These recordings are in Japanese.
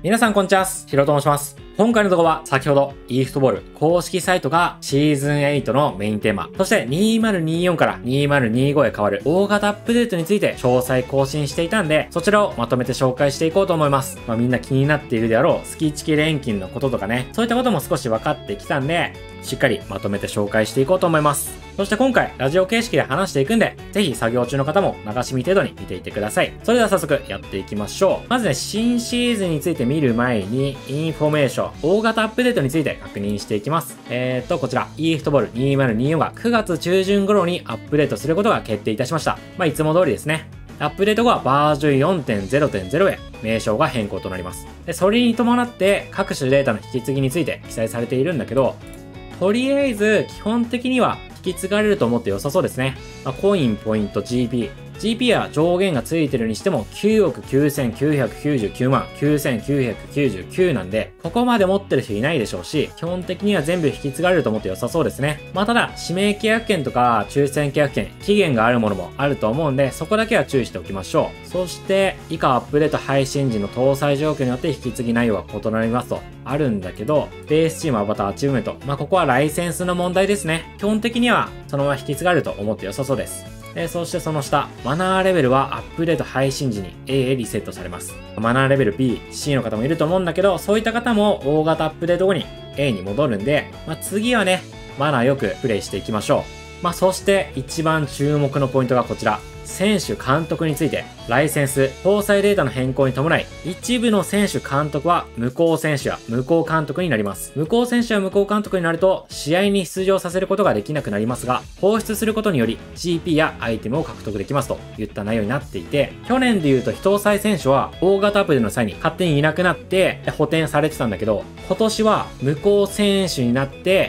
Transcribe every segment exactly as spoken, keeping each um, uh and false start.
皆さんこんにちは、ヒロと申します。今回の動画は先ほど e フットボール公式サイトがシーズンエイトのメインテーマ、そしてにせんにじゅうよんからにせんにじゅうごへ変わる大型アップデートについて詳細更新していたんで、そちらをまとめて紹介していこうと思います。まあみんな気になっているであろう月チキ錬金のこととかね、そういったことも少し分かってきたんで、しっかりまとめて紹介していこうと思います。そして今回ラジオ形式で話していくんで、ぜひ作業中の方も流し見程度に見ていてください。それでは早速やっていきましょう。まずね、新シーズンについて見る前にインフォメーション、大型アップデートについて確認していきます。えーっと、こちら e フットボールにせんにじゅうよんがくがつ中旬頃にアップデートすることが決定いたしました。まあいつも通りですね。アップデート後はバージョン よんてんゼロてんゼロ へ名称が変更となります。で、それに伴って各種データの引き継ぎについて記載されているんだけど、とりあえず基本的には引き継がれると思って良さそうですね。まあ、コイン、ポイント、ジーピー。ジーピー は上限がついてるにしてもきゅうおくきゅうせんきゅうひゃくきゅうじゅうきゅうまんきゅうせんきゅうひゃくきゅうじゅうきゅうなんで、ここまで持ってる人いないでしょうし、基本的には全部引き継がれると思って良さそうですね。まあただ、指名契約権とか抽選契約権、期限があるものもあると思うんで、そこだけは注意しておきましょう。そして、以下アップデート配信時の搭載状況によって引き継ぎ内容は異なりますと、あるんだけど、ベースチームアバターアチーブメント、まあここはライセンスの問題ですね。基本的にはそのまま引き継がれると思って良さそうです。えー、そしてその下、マナーレベルはアップデート配信時に エー へリセットされます。マナーレベル ビー、シー の方もいると思うんだけど、そういった方も大型アップデート後に エー に戻るんで、まあ、次はね、マナーよくプレイしていきましょう。まあ、そして一番注目のポイントがこちら。選手監督について、ライセンス、搭載データの変更に伴い、一部の選手監督は無効選手や無効監督になります。無効選手や無効監督になると、試合に出場させることができなくなりますが、放出することにより ジーピー やアイテムを獲得できますといった内容になっていて、去年で言うと非搭載選手は大型アップデートの際に勝手にいなくなって補填されてたんだけど、今年は無効選手になって、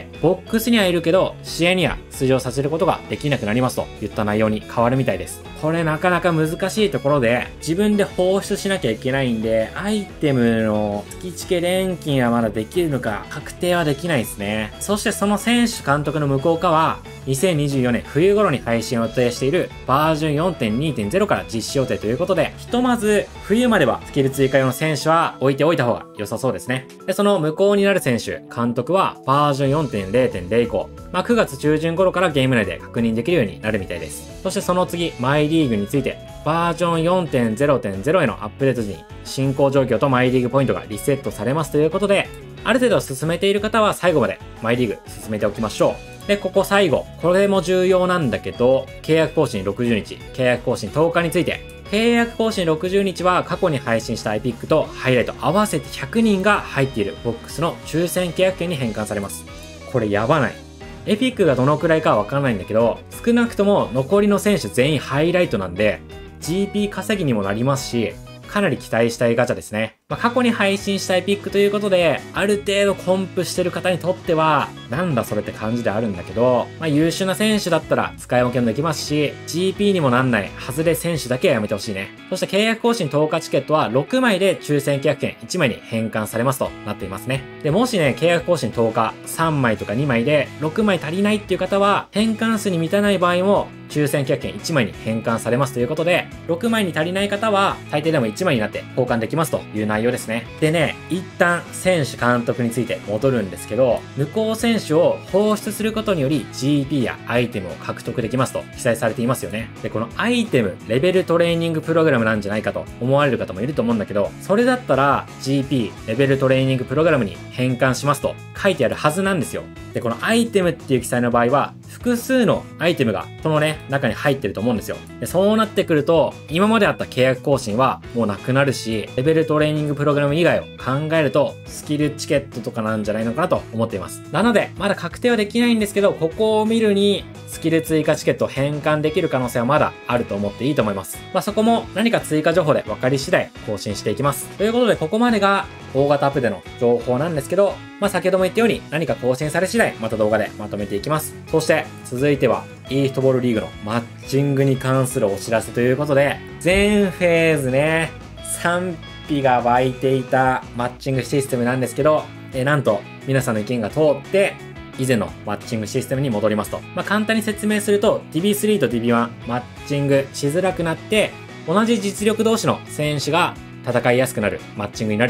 ボックスにはいるけど、試合には出場させることができなくなりますといった内容に変わるみたいです。これなかなか難しいところで、自分で放出しなきゃいけないんで、アイテムの月チケ錬金はまだできるのか確定はできないですね。そしてその選手監督の無効化は、にせんにじゅうよねん冬頃に配信を予定しているバージョン よんてんにてんゼロ から実施予定ということで、ひとまず冬まではスキル追加用の選手は置いておいた方が良さそうですね。で、その無効になる選手、監督はバージョン よんてんゼロてんゼロ 以降、まあくがつ中旬頃からゲーム内で確認できるようになるみたいです。そしてその次、マイリーグについて、バージョン よんてんゼロてんゼロ へのアップデート時に進行状況とマイリーグポイントがリセットされますということで、ある程度進めている方は最後までマイリーグ進めておきましょう。で、ここ最後。これも重要なんだけど、契約更新ろくじゅうにち、契約更新とおかについて。契約更新ろくじゅうにちは過去に配信したエピックとハイライト合わせてひゃくにんが入っているボックスの抽選契約権に変換されます。これやばない。エピックがどのくらいかはわからないんだけど、少なくとも残りの選手全員ハイライトなんで、ジーピー 稼ぎにもなりますし、かなり期待したいガチャですね。まあ、過去に配信したエピックということで、ある程度コンプしてる方にとっては、なんだそれって感じであるんだけど、まあ、優秀な選手だったら使い分けもできますし、ジーピー にもなんない外れ選手だけはやめてほしいね。そして契約更新とおかチケットはろくまいで抽選契約権いちまいに変換されますとなっていますね。で、もしね、契約更新とおかさんまいとかにまいでろくまい足りないっていう方は、変換数に満たない場合も、抽選契約権いちまいに変換されますということで、ろくまいに足りない方は、最低でもいちまいになって交換できますという内容ですね。でね、一旦選手監督について戻るんですけど、無効選手を放出することにより ジーピー やアイテムを獲得できますと記載されていますよね。で、このアイテム、レベルトレーニングプログラムなんじゃないかと思われる方もいると思うんだけど、それだったら ジーピー、レベルトレーニングプログラムに変換しますと書いてあるはずなんですよ。で、このアイテムっていう記載の場合は、複数のアイテムがそのね、中に入ってると思うんですよ。で、そうなってくると、今まであった契約更新はもうなくなるし、レベルトレーニングプログラム以外を考えると、スキルチケットとかなんじゃないのかなと思っています。なので、まだ確定はできないんですけど、ここを見るに、スキル追加チケットを変換できる可能性はまだあると思っていいと思います。まあ、そこも何か追加情報で分かり次第更新していきます。ということで、ここまでが大型アップでの情報なんですけど、まあ、先ほども言ったように何か更新され次第、また動画でまとめていきます。そして、続いては e フットボールリーグのマッチングに関するお知らせということで、全フェーズね、賛否が湧いていたマッチングシステムなんですけど、えなんと皆さんの意見が通って、以前のマッチングシステムに戻りますと。まあ、簡単に説明すると ディービースリー と ディービーワン マッチングしづらくなって、同じ実力同士の選手が戦いやすくなるマッチングになると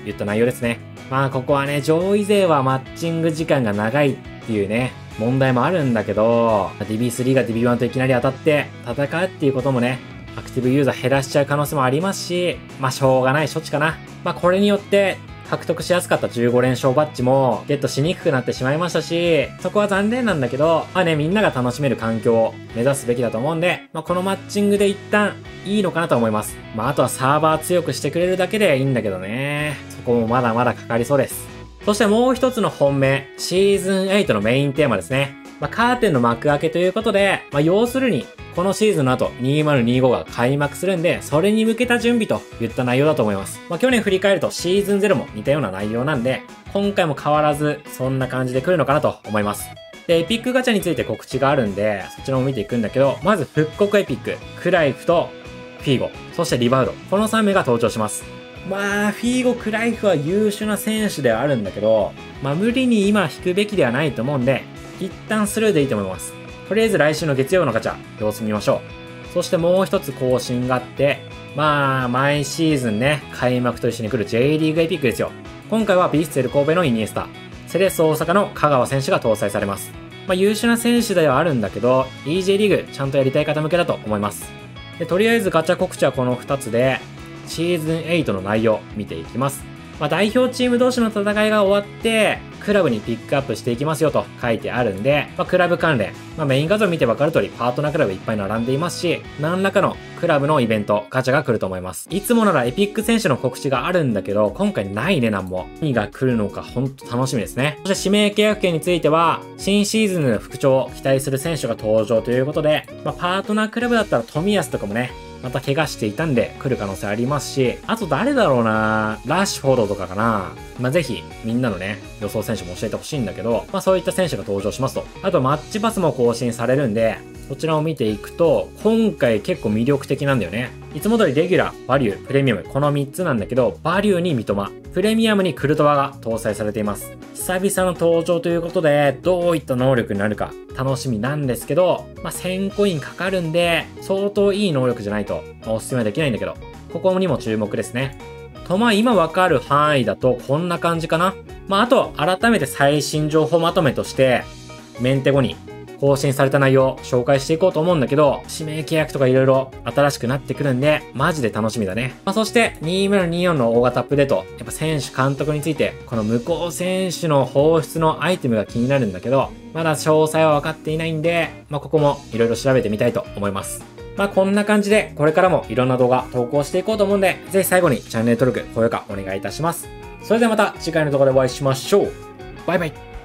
いった内容ですね。まあここはね、上位勢はマッチング時間が長いっていうね、問題もあるんだけど、ディービースリー が ディービーワン といきなり当たって戦うっていうこともね、アクティブユーザー減らしちゃう可能性もありますし、まあしょうがない処置かな。まあこれによって獲得しやすかったじゅうご連勝バッジもゲットしにくくなってしまいましたし、そこは残念なんだけど、まあね、みんなが楽しめる環境を目指すべきだと思うんで、まあこのマッチングで一旦いいのかなと思います。まああとはサーバー強くしてくれるだけでいいんだけどね。そこもまだまだかかりそうです。そしてもう一つの本命、シーズンエイトのメインテーマですね。まあカーテンの幕開けということで、まあ要するに、このシーズンの後、にせんにじゅうごが開幕するんで、それに向けた準備といった内容だと思います。まあ、去年振り返るとシーズンゼロも似たような内容なんで、今回も変わらず、そんな感じで来るのかなと思います。で、エピックガチャについて告知があるんで、そちらも見ていくんだけど、まず復刻エピック、クライフとフィーゴ、そしてリバウド。このさん名が登場します。まあ、フィーゴ、クライフは優秀な選手ではあるんだけど、まあ無理に今引くべきではないと思うんで、一旦スルーでいいと思います。とりあえず来週の月曜のガチャ、様子見ましょう。そしてもう一つ更新があって、まあ、毎シーズンね、開幕と一緒に来る ジェイ リーグエピックですよ。今回はヴィッセル神戸のイニエスタ、セレッソ大阪の香川選手が搭載されます。まあ優秀な選手ではあるんだけど、イージェー リーグちゃんとやりたい方向けだと思います。で、とりあえずガチャ告知はこのふたつで、シーズンエイトの内容見ていきます。まあ代表チーム同士の戦いが終わって、クラブにピックアップしていきますよと書いてあるんで、まあ、クラブ関連、まあ、メイン画像見てわかる通りパートナークラブいっぱい並んでいますし、何らかのクラブのイベント、ガチャが来ると思います。いつもならエピック選手の告知があるんだけど、今回ないね、なんも。何が来るのかほんと楽しみですね。そして指名契約権については、新シーズンの復調を期待する選手が登場ということで、まあ、パートナークラブだったら冨安とかもね、また怪我していたんで来る可能性ありますし、あと誰だろうな、ラッシュフォードとかかな。まあ、ぜひみんなのね、予想選手も教えてほしいんだけど、まあそういった選手が登場しますと。あとマッチパスも更新されるんで、そちらを見ていくと、今回結構魅力的なんだよね。いつも通りレギュラー、バリュー、プレミアム、このみっつなんだけど、バリューに三笘、プレミアムにクルトワが搭載されています。久々の登場ということで、どういった能力になるか楽しみなんですけど、まあせんコインかかるんで、相当いい能力じゃないと、まあ、おすすめはできないんだけど、ここにも注目ですね。とまあ今わかる範囲だとこんな感じかな。まああと改めて最新情報まとめとして、メンテ後に更新された内容を紹介していこうと思うんだけど、指名契約とか色々新しくなってくるんで、マジで楽しみだね。まあそしてにせんにじゅうよんの大型アップデート、やっぱ選手監督について、この向こう選手の放出のアイテムが気になるんだけど、まだ詳細は分かっていないんで、まあここも色々調べてみたいと思います。まあこんな感じで、これからもいろんな動画投稿していこうと思うんで、ぜひ最後にチャンネル登録、高評価お願いいたします。それではまた次回の動画でお会いしましょう。バイバイ。